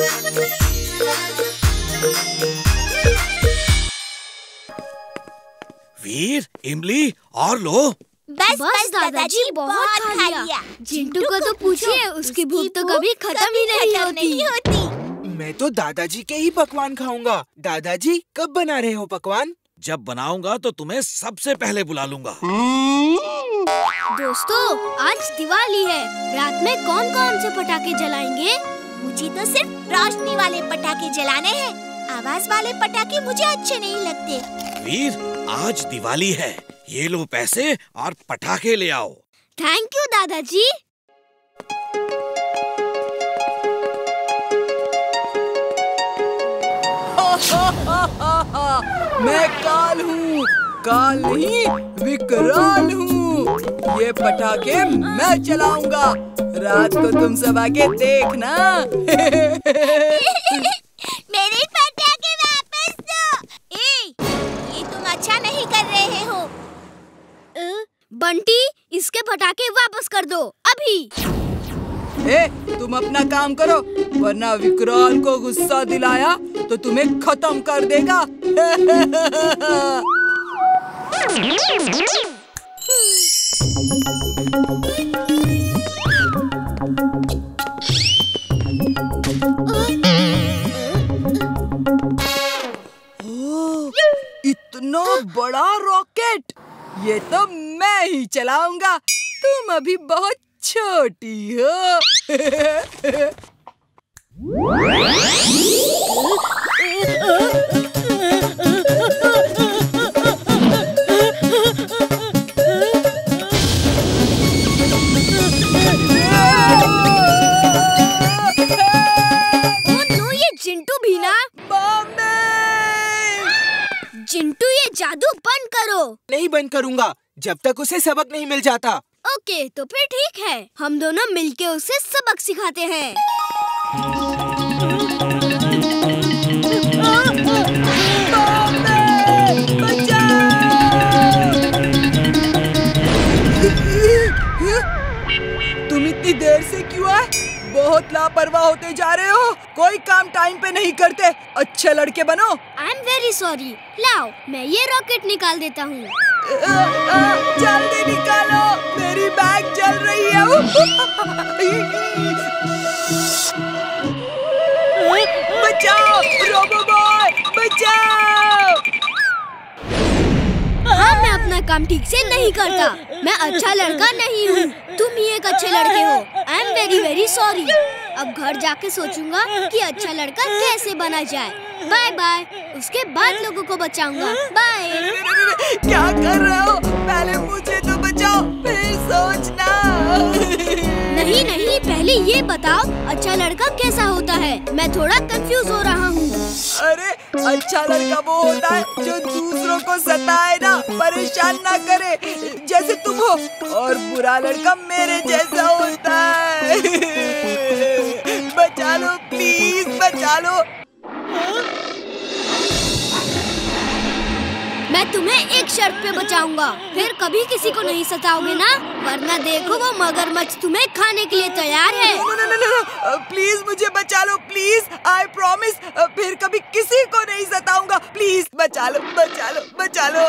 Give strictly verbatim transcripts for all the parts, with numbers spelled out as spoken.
वीर, इमली और लो। बस बस दादाजी, बहुत खा लिया। चिंटू को तो पूछिए, उसकी भूख तो कभी खत्म ही नहीं होती। होती। मैं तो दादाजी के ही पकवान खाऊंगा। दादाजी कब बना रहे हो पकवान? जब बनाऊंगा तो तुम्हें सबसे पहले बुला लूंगा। दोस्तों, आज दिवाली है। रात में कौन कौन से पटाखे जलाएंगे? मुझे तो सिर्फ रोशनी वाले पटाखे जलाने हैं। आवाज वाले पटाखे मुझे अच्छे नहीं लगते। वीर, आज दिवाली है। ये लो पैसे और पटाखे ले आओ। थैंक यू दादाजी। मैं काल हूँ, काल नहीं विकराल हूँ। ये पटाखे मैं चलाऊंगा। रात को तुम सब आके देखना। मेरे पटाखे वापस दो। ए, ये तुम अच्छा नहीं कर रहे हो। बंटी, इसके पटाखे वापस कर दो अभी। ए, तुम अपना काम करो, वरना विकराल को गुस्सा दिलाया तो तुम्हें खत्म कर देगा। ओह, इतना बड़ा रॉकेट! ये तो मैं ही चलाऊंगा। तुम अभी बहुत छोटी हो। चिंटू भी ना। चिंटू, ये जादू बंद करो। नहीं बंद करूँगा जब तक उसे सबक नहीं मिल जाता। ओके, तो फिर ठीक है। हम दोनों मिलके उसे सबक सिखाते हैं। तुम इतनी देर से क्यों आए? बहुत लापरवाह होते जा रहे हो। कोई काम टाइम पे नहीं करते। अच्छे लड़के बनो। I am very sorry. लाओ, मैं ये रॉकेट निकाल देता हूँ। जल्दी निकालो, मेरी बैग जल रही है। बचाओ, रोबो बॉय, बचाओ। हाँ, मैं अपना काम ठीक से नहीं करता। मैं अच्छा लड़का नहीं हूँ। तुम ही एक अच्छे लड़के हो। I am very very sorry. अब घर जाके सोचूंगा कि अच्छा लड़का कैसे बना जाए। Bye bye. उसके बाद लोगों को बचाऊंगा। बाय। क्या कर रहे हो? पहले मुझे तो बचाओ, फिर सोचना। नहीं नहीं, पहले ये बताओ अच्छा लड़का कैसा होता है। मैं थोड़ा कंफ्यूज हो रहा हूँ। अरे, अच्छा लड़का वो होता है जो दूसरों को सताए ना, परेशान ना करे, जैसे तुम हो। और बुरा लड़का मेरे जैसा होता है। बचा लो प्लीज, बचा लो। मैं तुम्हें एक शर्त पे बचाऊंगा। फिर कभी किसी को नहीं सताओगे ना, वरना देखो वो मगरमच्छ तुम्हें खाने के लिए तैयार है। No no no no, please मुझे बचा लो प्लीज। आई प्रॉमिस, फिर कभी किसी को नहीं सताऊंगा। प्लीज बचा लो, बचा लो, बचा लो।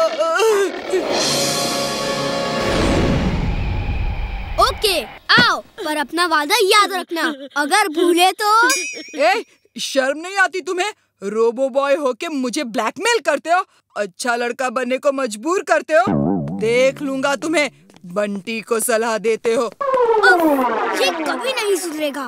ओके, आओ, पर अपना वादा याद रखना। अगर भूले तो। ए, शर्म नहीं आती तुम्हें? रोबो बॉय होके मुझे ब्लैकमेल करते हो, अच्छा लड़का बनने को मजबूर करते हो। देख लूंगा तुम्हें। बंटी को सलाह देते हो। ये कभी नहीं सुधरेगा।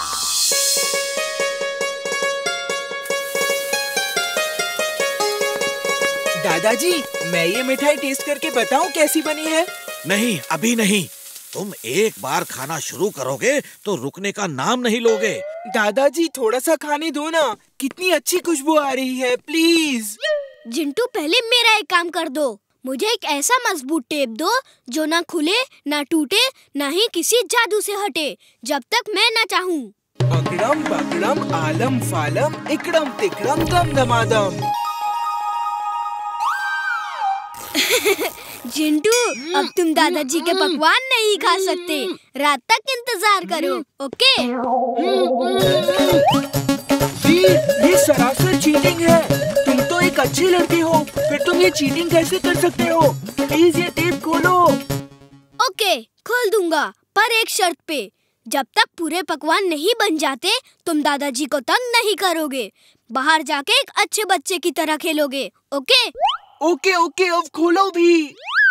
दादाजी, मैं ये मिठाई टेस्ट करके बताऊं कैसी बनी है? नहीं, अभी नहीं। तुम एक बार खाना शुरू करोगे तो रुकने का नाम नहीं लोगे। दादाजी, थोड़ा सा खाने दो ना। कितनी अच्छी खुशबू आ रही है, प्लीज। जिंटू, पहले मेरा एक काम कर दो। मुझे एक ऐसा मजबूत टेप दो जो ना खुले, ना टूटे, ना ही किसी जादू से हटे, जब तक मैं ना चाहूँ। अकड़म बकड़म आलम फालम इकड़म तिकड़म दम दमादम। जिंटू, अब तुम दादाजी के पकवान नहीं खा सकते। रात तक इंतजार करो, ओके? सरासर चीटिंग है। तुम तो एक अच्छी लड़की हो, फिर तुम ये चीटिंग कैसे कर सकते हो? प्लीज ये टेप खोलो। ओके, खोल दूंगा, पर एक शर्त पे। जब तक पूरे पकवान नहीं बन जाते तुम दादाजी को तंग नहीं करोगे। बाहर जाके एक अच्छे बच्चे की तरह खेलोगे। ओके? ओके ओके, अब खोलो भी।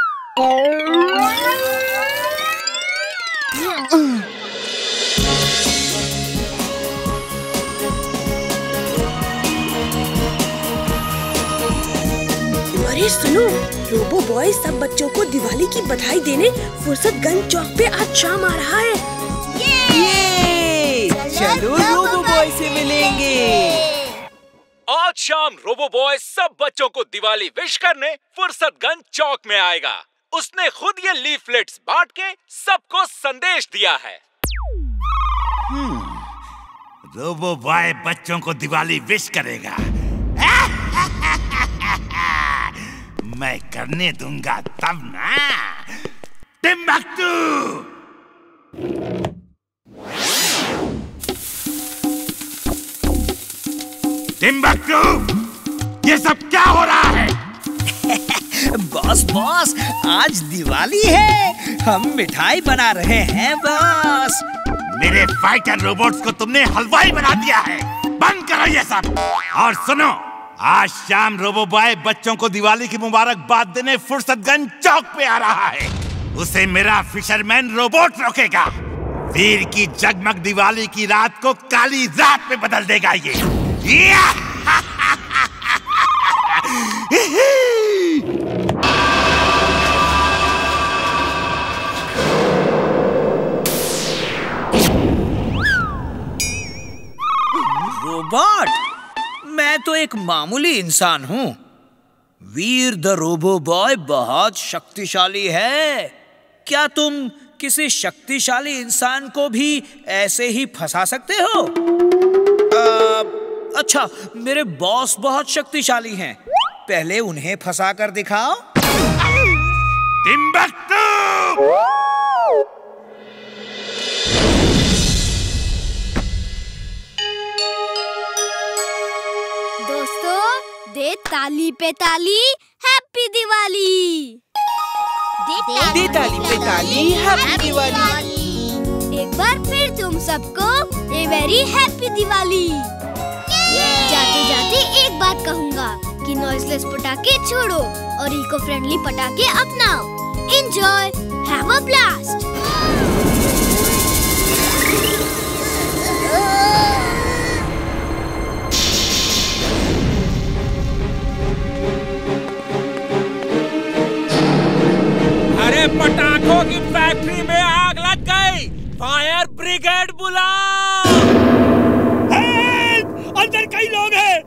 अरे सुनो, रोबो बॉय सब बच्चों को दिवाली की बधाई देने फुर्सतगंज चौक पे आज शाम आ रहा है। ये चलो रोबो बॉय से मिलेंगे। आज शाम रोबो बॉय सब बच्चों को दिवाली विश करने फुर्सतगंज चौक में आएगा। उसने खुद ये लीफलेट्स बांट के सबको संदेश दिया है। हम्म, रोबो बॉय बच्चों को दिवाली विश करेगा। मैं करने दूंगा तब ना। टिम्बक्टू! टिम्बक्टू! ये सब क्या हो रहा है? बॉस बॉस, आज दिवाली है, हम मिठाई बना रहे हैं बॉस। मेरे फाइटर रोबोट्स को तुमने हलवाई बना दिया है। बंद करो ये सब। और सुनो, आज शाम रोबो बॉय बच्चों को दिवाली की मुबारकबाद देने फुर्सतगंज चौक पे आ रहा है। उसे मेरा फिशरमैन रोबोट रोकेगा। वीर की जगमग दिवाली की रात को काली रात में बदल देगा ये। रोबोट? मैं तो एक मामूली इंसान हूँ। वीर द रोबो बॉय बहुत शक्तिशाली है। क्या तुम किसी शक्तिशाली इंसान को भी ऐसे ही फंसा सकते हो? आ, अच्छा, मेरे बॉस बहुत शक्तिशाली हैं। पहले उन्हें फंसा कर दिखाओ। टिम्बक्टू! दे ताली पे ताली, हैप्पी दिवाली। दे ताली पे ताली, हैप्पी दिवाली। एक बार फिर तुम सबको ए वेरी हैप्पी दिवाली। जाते जाते एक बात कहूँगा कि नॉइसलेस पटाखे छोड़ो और इको फ्रेंडली पटाखे अपनाओ। Enjoy, have a blast. पटाखों की फैक्ट्री में आग लग गई। फायर ब्रिगेड बुलाओ। हेल्प! अंदर कई लोग हैं।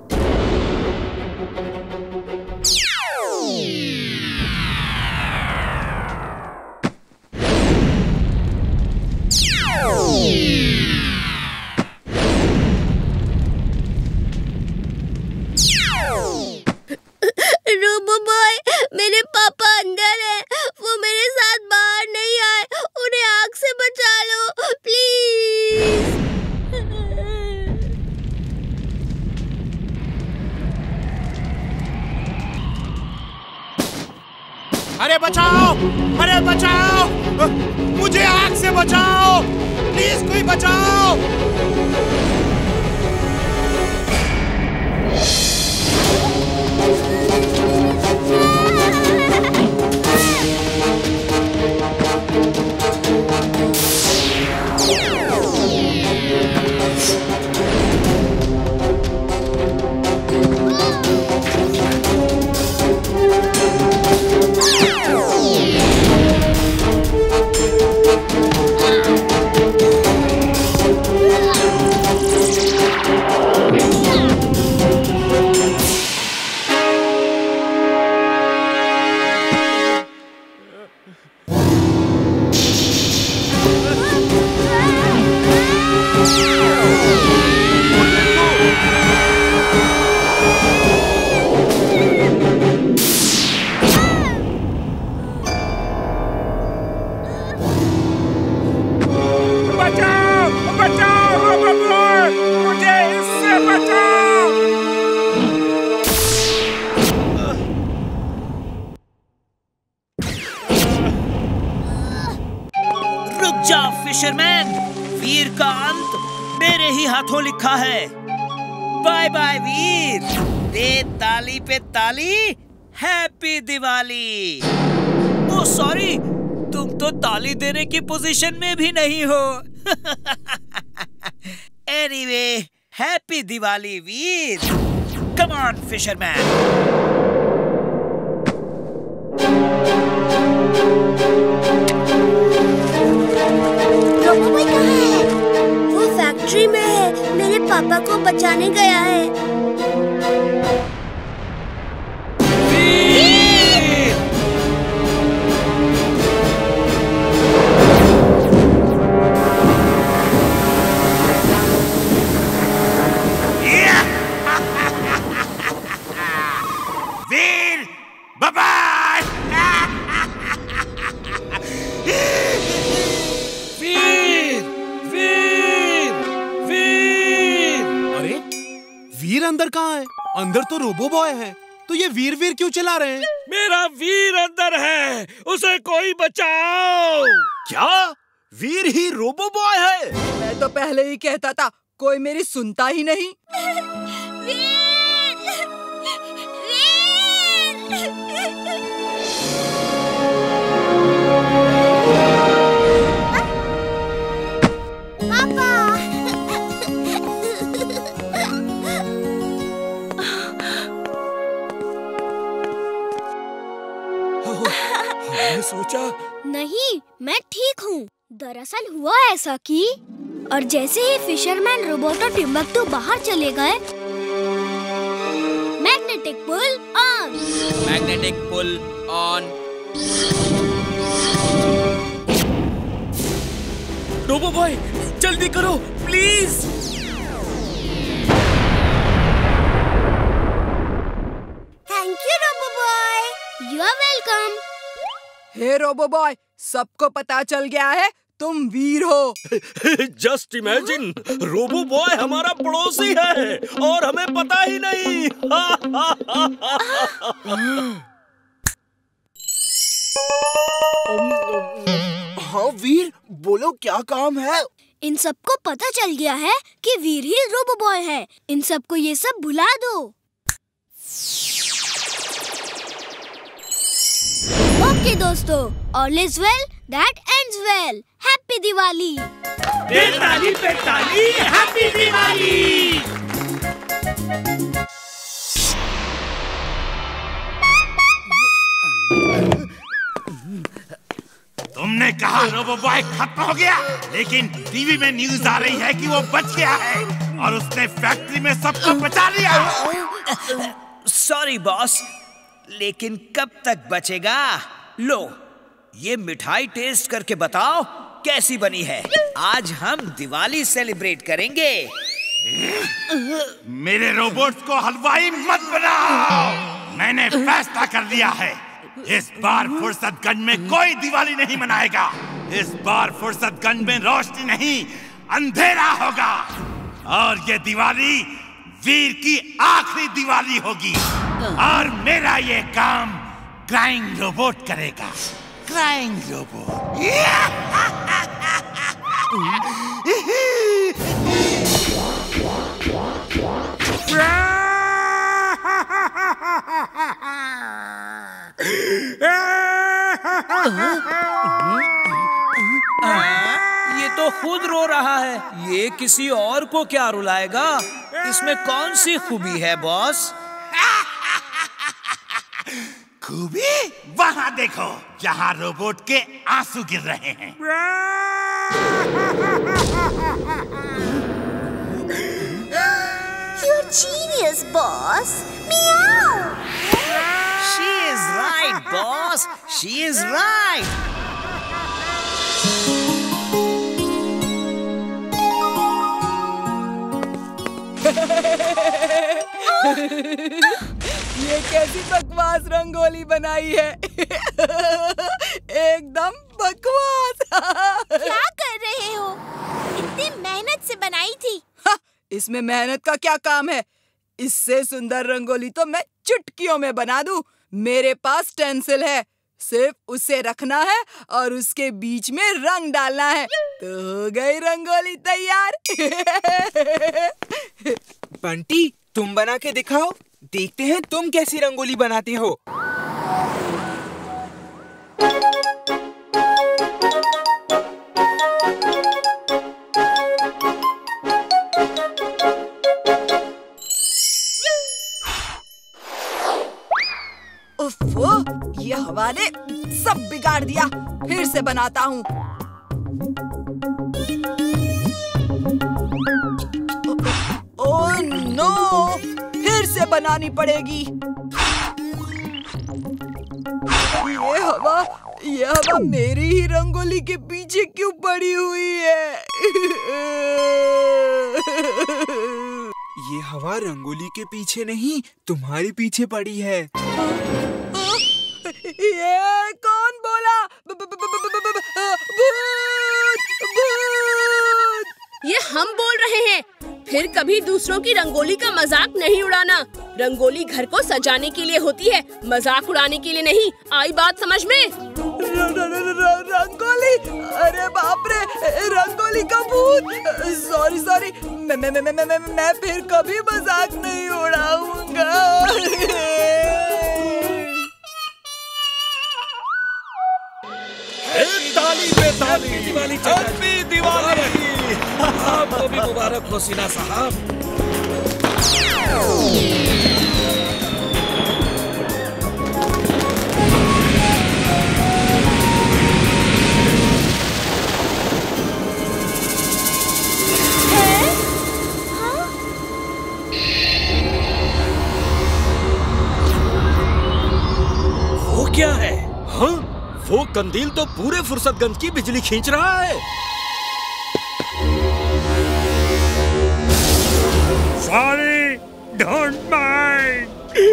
रोबो बॉय, मेरे पापा अंदर है। वो मेरे साथ बाहर नहीं आए। उन्हें आग से बचा लो प्लीज। अरे बचाओ! अरे बचाओ! मुझे आग से बचाओ! प्लीज कोई बचाओ! बचाओ! बचाओ रोबो बॉय! मुझे इससे बचाओ! फिशरमैन, वीर का अंत मेरे ही हाथों लिखा है। बाय बाय वीर, दे ताली पे ताली, हैप्पी दिवाली। ओ सॉरी, तुम तो ताली देने की पोजीशन में भी नहीं हो। Anyway, happy Diwali Veer. Come on fisherman. Robo boy कहाँ है? वो फैक्ट्री में है, मेरे पापा को बचाने गया है। वीर, बाय। वीर, वीर, वीर। अरे, वीर अंदर कहाँ है? अंदर तो रोबो बॉय है, तो ये वीर वीर क्यों चिल्ला रहे हैं? मेरा वीर अंदर है, उसे कोई बचाओ। क्या? वीर ही रोबो बॉय है? मैं तो पहले ही कहता था, कोई मेरी सुनता ही नहीं। मैंने सोचा नहीं, मैं ठीक हूँ। दरअसल हुआ ऐसा कि और जैसे ही फिशरमैन, रोबोट और टिम्बक्टू बाहर चले गए, magnetic pull on. Magnetic pull on. Robo boy, जल्दी करो please. Thank you robo boy. You are welcome. Hey robo boy, सबको पता चल गया है तुम वीर हो। जस्ट इमेजिन, रोबो बॉय हमारा पड़ोसी है और हमें पता ही नहीं। हाँ वीर, बोलो क्या काम है? इन सबको पता चल गया है कि वीर ही रोबो बॉय है। इन सबको ये सब भुला दो। ओके दोस्तों, all is well that ends well. Happy Diwali. ताली पे ताली, हैप्पी दिवाली। तुमने कहा रोबो बॉय खत्म हो गया, लेकिन टीवी में न्यूज आ रही है कि वो बच गया है और उसने फैक्ट्री में सबको बचा लिया। सॉरी बॉस, लेकिन कब तक बचेगा? लो, ये मिठाई टेस्ट करके बताओ कैसी बनी है। आज हम दिवाली सेलिब्रेट करेंगे। मेरे रोबोट्स को हलवाई मत बनाओ। मैंने फैसला कर लिया है, इस बार फुर्सतगंज में कोई दिवाली नहीं मनाएगा। इस बार फुर्सतगंज में रोशनी नहीं, अंधेरा होगा। और ये दिवाली वीर की आखिरी दिवाली होगी और मेरा ये काम क्राइंग रोबोट करेगा। Crying robot. ये तो खुद रो रहा है, ये किसी और को क्या रुलाएगा? इसमें कौन सी खूबी है बॉस? खूबी वहाँ देखो, जहाँ रोबोट के आंसू गिर रहे हैं। You're genius, boss. Meow. She is right, boss. She is right. ये कैसी बकवास रंगोली बनाई है। एकदम बकवास। क्या कर रहे हो? इतनी मेहनत से बनाई थी। हा, इसमें मेहनत का क्या काम है? इससे सुंदर रंगोली तो मैं चुटकियों में बना दूं। मेरे पास स्टेंसिल है, सिर्फ उसे रखना है और उसके बीच में रंग डालना है, तो हो गई रंगोली तैयार। बंटी, तुम बना के दिखाओ, देखते हैं तुम कैसी रंगोली बनाते हो। उफ़्फ़ो, ये हवा ने सब बिगाड़ दिया। फिर से बनाता हूँ। ओह नो, फिर से बनानी पड़ेगी। ये हवा, ये हवा मेरी ही रंगोली के पीछे क्यों पड़ी हुई है? ये हवा रंगोली के पीछे नहीं, तुम्हारे पीछे पड़ी है। ये कौन बोला? भूत, भूत! ये हम बोल रहे हैं। फिर कभी दूसरों की रंगोली का मजाक नहीं उड़ाना। रंगोली घर को सजाने के लिए होती है, मजाक उड़ाने के लिए नहीं। आई बात समझ में? र, र, र, र, रंगोली? अरे बाप रे, रंगोली का भूत। सॉरी सॉरी, मैं मैं मैं मैं मैं मैं फिर कभी मजाक नहीं उड़ाऊंगा। ताली पे ताली, दिवाली हैप्पी दिवाली। आपको भी मुबारक हो सीना साहब। वो क्या है? हाँ, वो कंदील तो पूरे फुर्सतगंज की बिजली खींच रहा है। Sorry, don't mind.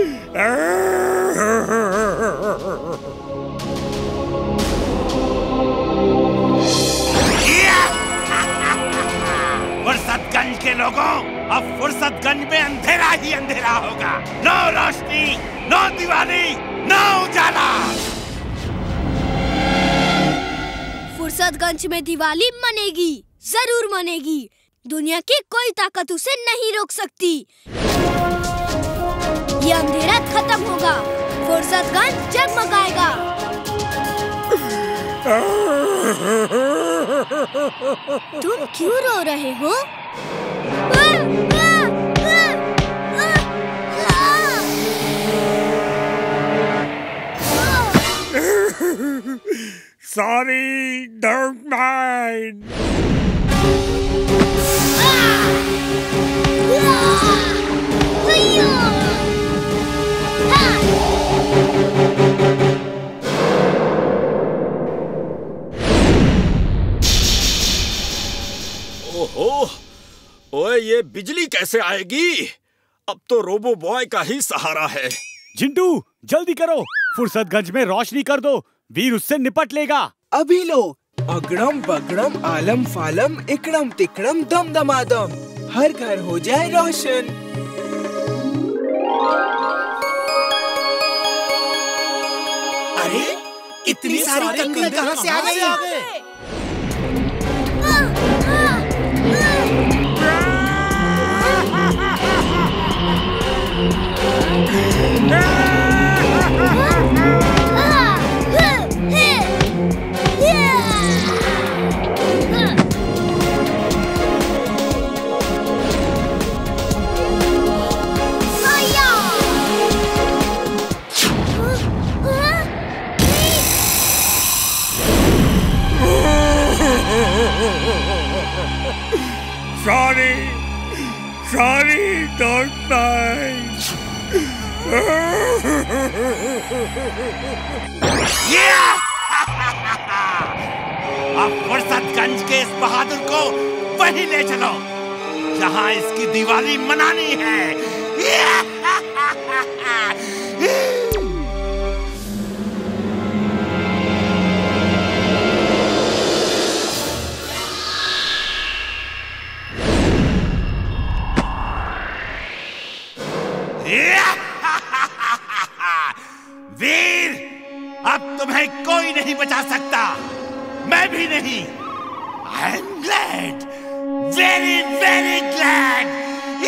फुर्सतगंज के लोगों, अब फुर्सतगंज में अंधेरा ही अंधेरा होगा। नो रोशनी, नो दिवाली, नो उजाला। फुर्सतगंज में दिवाली मनेगी, जरूर मनेगी। दुनिया की कोई ताकत उसे नहीं रोक सकती। ये अंधेरा खत्म होगा, फुर्सतगंज जगमगाएगा। तुम क्यों रो रहे हो? Sorry, don't mind. ओहो, ओए ये बिजली कैसे आएगी? अब तो रोबो बॉय का ही सहारा है। जिंटू, जल्दी करो, फुर्सतगंज में रोशनी कर दो, वीर उससे निपट लेगा। अभी लो। अगड़म बगड़म आलम फालम इकड़म तिकड़म दम दमादम, हर घर हो जाए रोशन। अरे इतनी सारी कंदील कहाँ से आ गई? Sorry, sorry, don't mind. अब फुर्सतगंज के इस बहादुर को वहीं ले चलो जहां इसकी दिवाली मनानी है। वीर, अब तुम्हें कोई नहीं बचा सकता, मैं भी नहीं। I am glad, very very glad.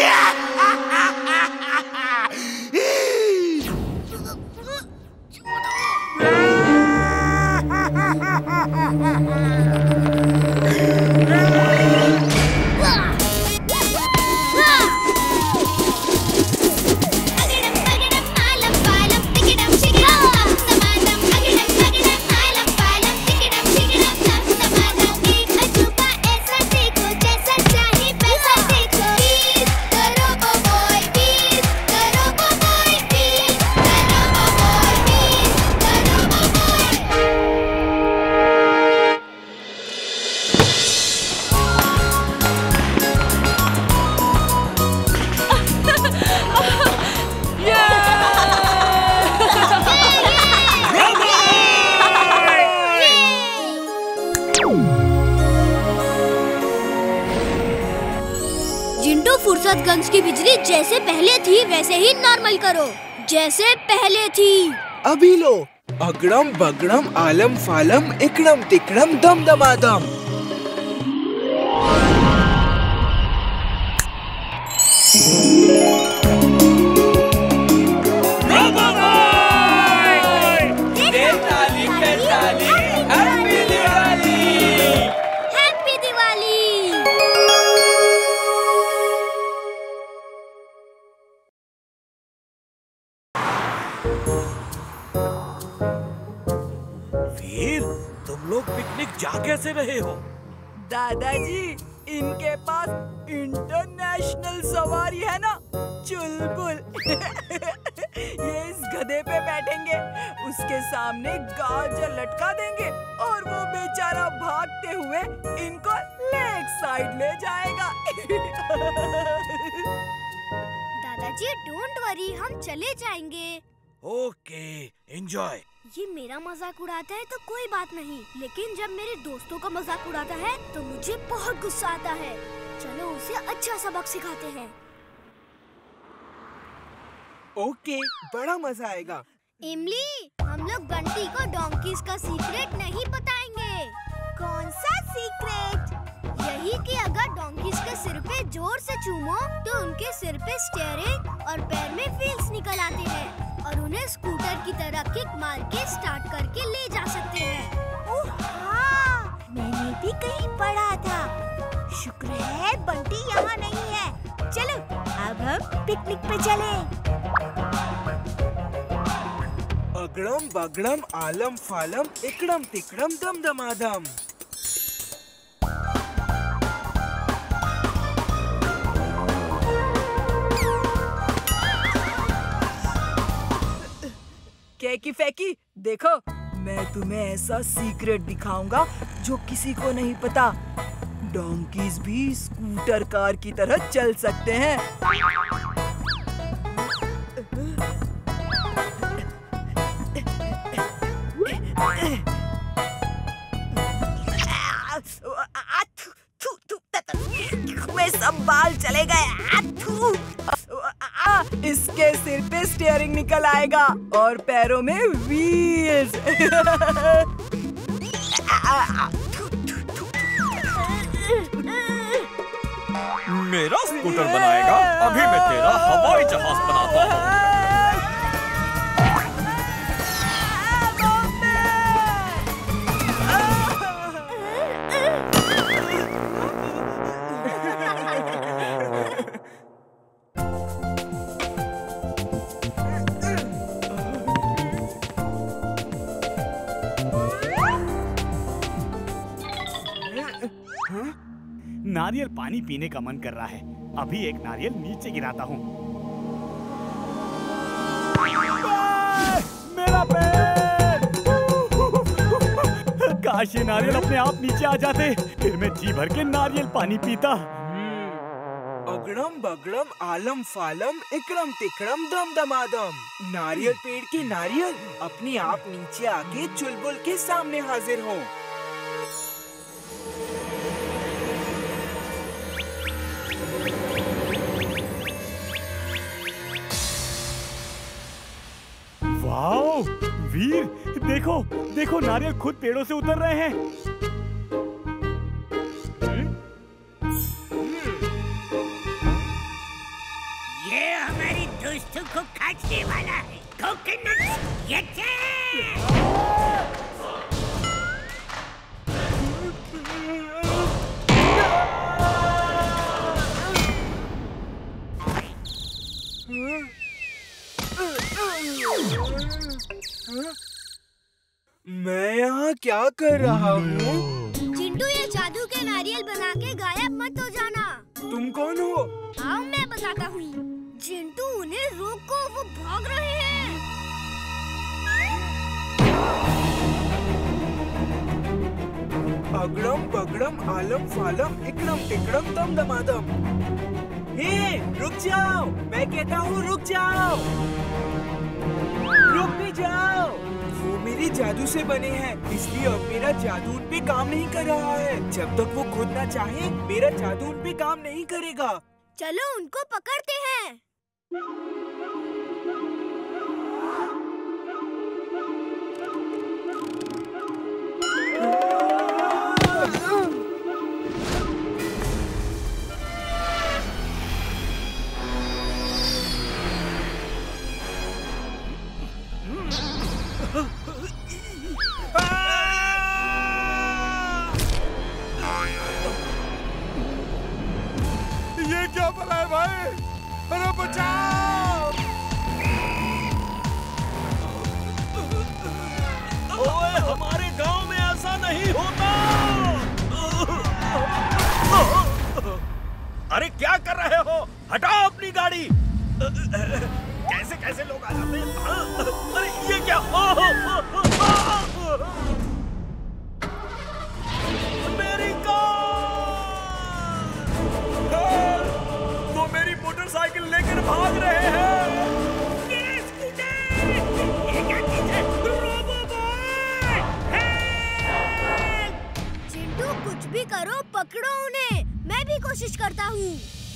Fursatganj की बिजली जैसे पहले थी वैसे ही नॉर्मल करो, जैसे पहले थी। अभी लो। अगड़म बगड़म आलम फालम इकड़म तिकड़म दम दमादम। जा कैसे रहे हो? दादाजी, इनके पास इंटरनेशनल सवारी है ना, चुलबुल। ये इस गधे पे बैठेंगे, उसके सामने गाजर लटका देंगे और वो बेचारा भागते हुए इनको लेक साइड ले जाएगा। दादाजी डोंट वरी, हम चले जाएंगे। Okay, enjoy. ये मेरा मजाक उड़ाता है तो कोई बात नहीं, लेकिन जब मेरे दोस्तों का मजाक उड़ाता है तो मुझे बहुत गुस्सा आता है। चलो उसे अच्छा सबक सिखाते हैं। ओके, बड़ा मजा आएगा। इमली, हम लोग बंटी को डोंकीज का सीक्रेट नहीं बताएंगे। कौन सा सीक्रेट? यही कि अगर डोंकीज के सिर पे जोर से चूमो तो उनके सिर पे स्टीयरिंग और पैर में व्हील्स निकल आते हैं और उन्हें स्कूटर की तरह किक मार के स्टार्ट करके ले जा सकते हैं। ओह हाँ, मैंने भी कहीं पढ़ा था। शुक्र है बंटी यहाँ नहीं है। चलो अब हम पिकनिक पे चलें। अगड़म बगड़म आलम फालम इकड़म तिकड़म दम दमादम। कैकी फैकी, देखो मैं तुम्हें ऐसा सीक्रेट दिखाऊंगा जो किसी को नहीं पता। डोंकीज भी स्कूटर कार की तरह चल सकते हैं। में सब बाल चले गए। इसके सिर पे स्टीयरिंग निकल आएगा और पैरों में व्हील्स। मेरा स्कूटर बनाएगा? अभी मैं तेरा हवाई जहाज बनाता हूँ। नारियल पानी पीने का मन कर रहा है। अभी एक नारियल नीचे गिराता हूँ। मेरा पैर! काश ये नारियल अपने आप नीचे आ जाते, फिर मैं जी भर के नारियल पानी पीता। अगड़म बगड़म आलम फालम इकड़म तिकड़म दम दमादम। नारियल पेड़ के नारियल अपने आप नीचे आके चुलबुल के सामने हाजिर हो। वाओ वीर, देखो देखो नारियल खुद पेड़ों से उतर रहे हैं। ये हमारी दोस्तों को काटने वाला है। कोकोनट ये मैं यहाँ क्या कर रहा हूँ? चिंटू, ये जादू के नारियल बना के गायब मत हो जाना। तुम कौन हो? आओ मैं बताता हूँ। चिंटू, उन्हें रोको, वो भाग रहे हैं। अगड़म बगड़म आलम फालम इकड़म टिकड़म दम दमादम। हे, रुक जाओ! मैं कहता हूँ रुक जाओ! रुक भी जाओ! वो मेरे जादू से बने हैं, इसलिए अब मेरा जादू उन पे काम नहीं कर रहा है। जब तक वो खुद ना चाहे, मेरा जादू उन पे काम नहीं करेगा। चलो उनको पकड़ते हैं। ये क्या बना है भाई? अरे बचाओ! ओए, हमारे गांव में ऐसा नहीं होता। अरे क्या कर रहे हो? हटाओ अपनी गाड़ी। कैसे कैसे लोग आ जाते हैं? अरे ये क्या? मेरी कार! वो मेरी मोटरसाइकिल लेकर भाग रहे हैं। मेरे स्कूटर! ये क्या चीज़ है? Robo boy! चिंटू, कुछ भी करो, पकड़ो उन्हें। मैं भी कोशिश करता हूँ।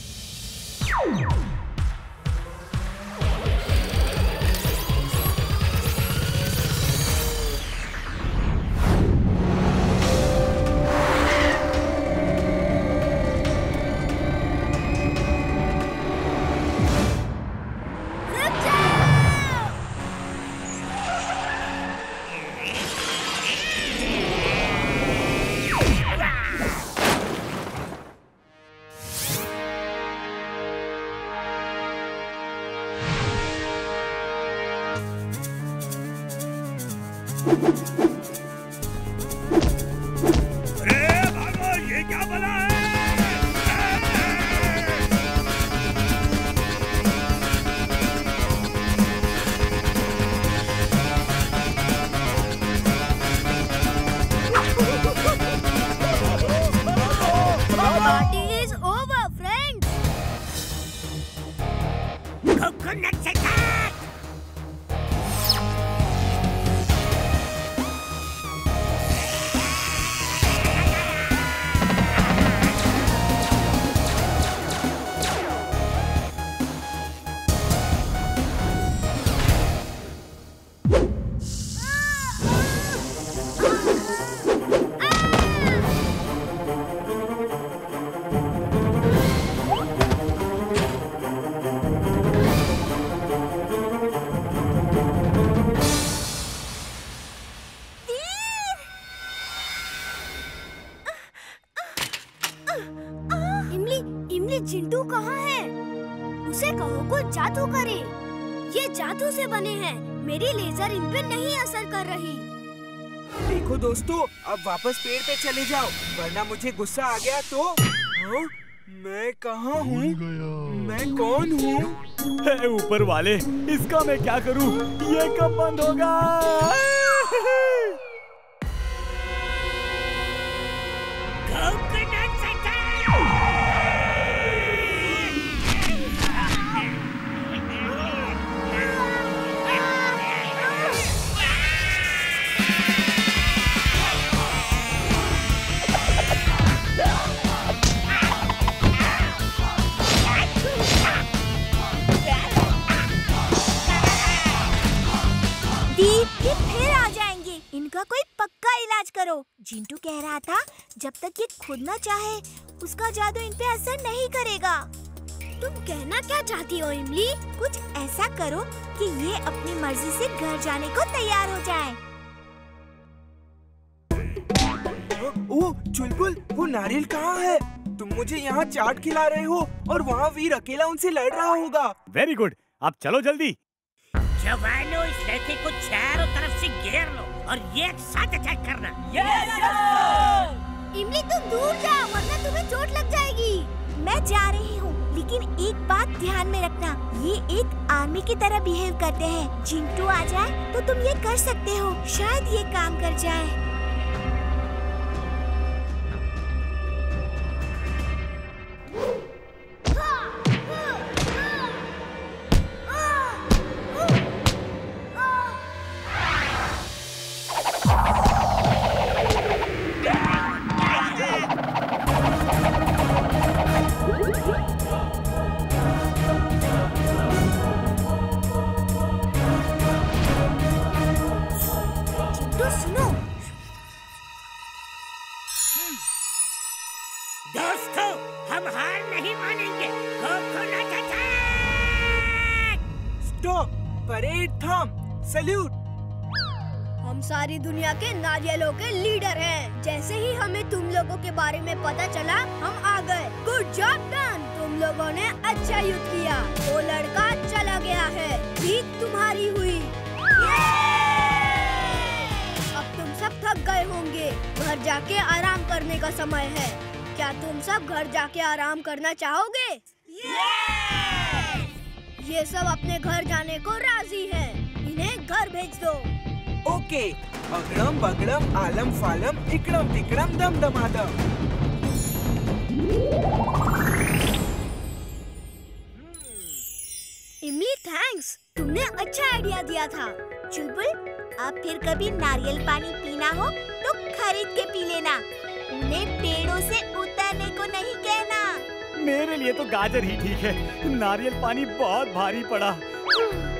चिंटू कहाँ है? उसे कहो को जादू करे। ये जादू से बने हैं। मेरी लेजर इन पे नहीं असर कर रही। देखो दोस्तों, अब वापस पेड़ पे चले जाओ, वरना मुझे गुस्सा आ गया तो। हाँ? मैं कहाँ हूँ? मैं कौन हूँ? ऊपर वाले, इसका मैं क्या करूँ? ये कब बंद होगा? इसका कोई पक्का इलाज करो। जिंटू कह रहा था जब तक ये खुद न चाहे उसका जादू इन पे असर नहीं करेगा। तुम कहना क्या चाहती हो इमली? कुछ ऐसा करो कि ये अपनी मर्जी से घर जाने को तैयार हो जाए। ओह चुलबुल, वो नारियल कहाँ है? तुम मुझे यहाँ चाट खिला रहे हो और वहाँ वीर अकेला उनसे लड़ रहा होगा। वेरी गुड, अब चलो जल्दी। जवानों, इस लड़के को चारों तरफ से घेर लो और ये एक साथ अटैक करना। इमली तुम दूर जाओ वरना तुम्हें चोट लग जाएगी। मैं जा रही हूँ, लेकिन एक बात ध्यान में रखना, ये एक आर्मी की तरह बिहेव करते हैं। जिंटू आ जाए तो तुम ये कर सकते हो, शायद ये काम कर जाए। दोस्तों, हम हार नहीं मानेंगे। Coconut attack! स्टॉप! परेड थम! सैल्यूट! हम सारी दुनिया के नारियलों के लीडर हैं। जैसे ही हमें तुम लोगों के बारे में पता चला, हम आ गए। Good job done! तुम लोगों ने अच्छा युद्ध किया। वो लड़का चला गया है, जीत तुम्हारी हुई। अब तुम सब थक गए होंगे, घर जाके आराम करने का समय है। क्या तुम सब घर जाके आराम करना चाहोगे? ये सब अपने घर जाने को राजी हैं। इन्हें घर भेज दो। ओके, अगड़म बगड़म आलम फालम इकड़म तिकड़म दम दमादम। इमली थैंक्स, तुमने अच्छा आइडिया दिया था। चुलबुल, अब फिर कभी नारियल पानी पीना हो तो खरीद के पी लेना। उन्हें पेड़ों से उतरने को नहीं कहना। मेरे लिए तो गाजर ही ठीक है, नारियल पानी बहुत भारी पड़ा।